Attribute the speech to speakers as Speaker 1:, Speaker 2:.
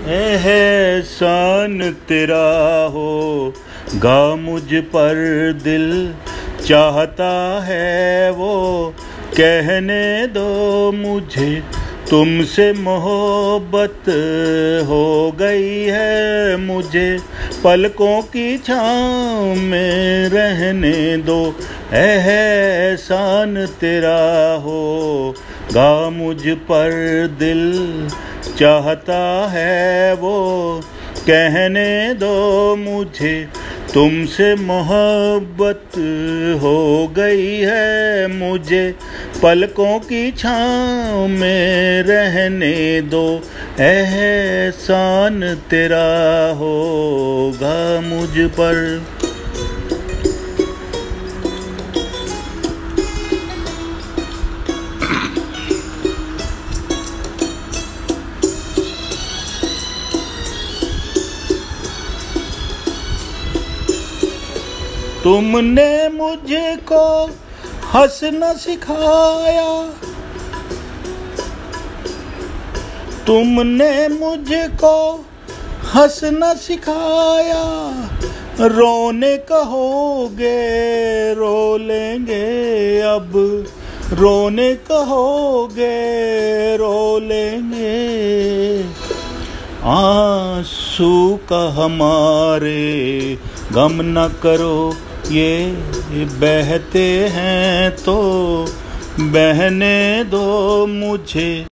Speaker 1: एहसान तेरा होगा मुझ पर, दिल चाहता है वो कहने दो मुझे। तुमसे मोहब्बत हो गई है मुझे, पलकों की छाँव में रहने दो। एहसान तेरा होगा मुझ पर, दिल चाहता है वो कहने दो मुझे। तुमसे मोहब्बत हो गई है मुझे, पलकों की छाँव में रहने दो। एहसान तेरा होगा मुझ पर। तुमने मुझको हंसना सिखाया, तुमने मुझको हंसना सिखाया। रोने कहोगे रो लेंगे अब, रोने कहोगे रो लेंगे। आंसू का हमारे गम न करो, ये बहते हैं तो बहने दो मुझे।